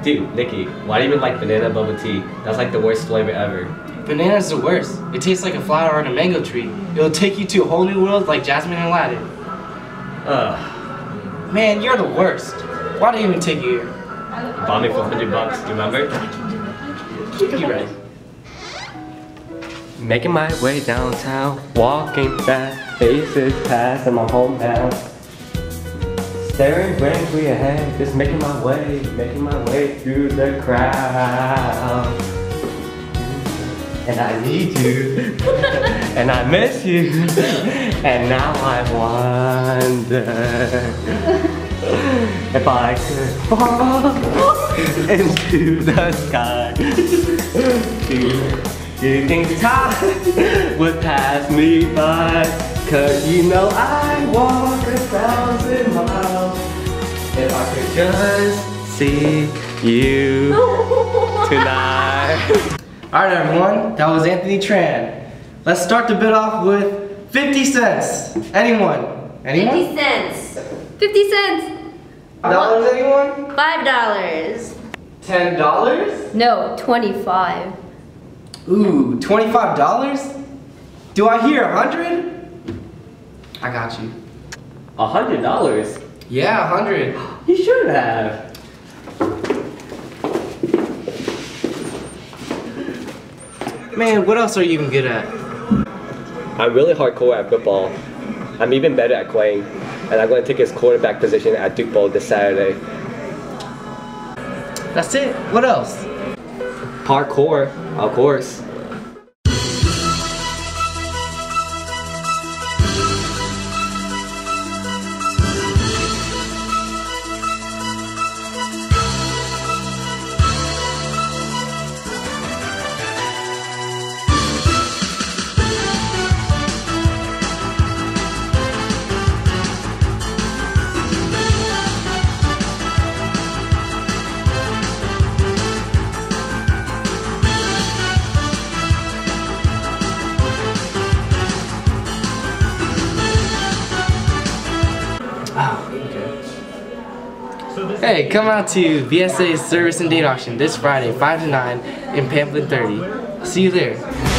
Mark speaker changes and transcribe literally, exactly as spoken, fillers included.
Speaker 1: Dude, Nikki, why do you even like banana bubble tea? That's like the worst flavor ever.
Speaker 2: Banana's the worst. It tastes like a flower on a mango tree. It'll take you to a whole new world like Jasmine and Aladdin.
Speaker 1: Ugh.
Speaker 2: Man, you're the worst. Why'd I even take you here?
Speaker 1: You bought me for a hundred bucks, do you remember?
Speaker 2: You're right.
Speaker 1: Making my way downtown, walking fast, faces past in my hometown. Staring blankly ahead, just making my way, making my way through the crowd. And I need you, and I miss you, and now I wonder if I could fall into the sky. Do you think time would pass me by? Cause you know I walk a thousand miles if I could just see you tonight.
Speaker 2: Alright everyone, that was Anthony Tran. Let's start the bid off with fifty cents. Anyone? Anyone?
Speaker 3: fifty cents. fifty cents.
Speaker 2: Dollars, anyone?
Speaker 3: five dollars.
Speaker 2: ten dollars?
Speaker 3: No, twenty-five.
Speaker 2: Ooh, twenty-five dollars? Do I hear a hundred? I got you.
Speaker 1: A hundred dollars?
Speaker 2: Yeah, a hundred.
Speaker 1: You should have.
Speaker 2: Man, what else are you even good at?
Speaker 1: I'm really hardcore at football. I'm even better at playing, and I'm going to take his quarterback position at Duke Bowl this Saturday.
Speaker 2: That's it? What else?
Speaker 1: Parkour, of course.
Speaker 2: Hey, come out to V S A's Service and Date Auction this Friday, five to nine in Pamphlet thirty. See you there.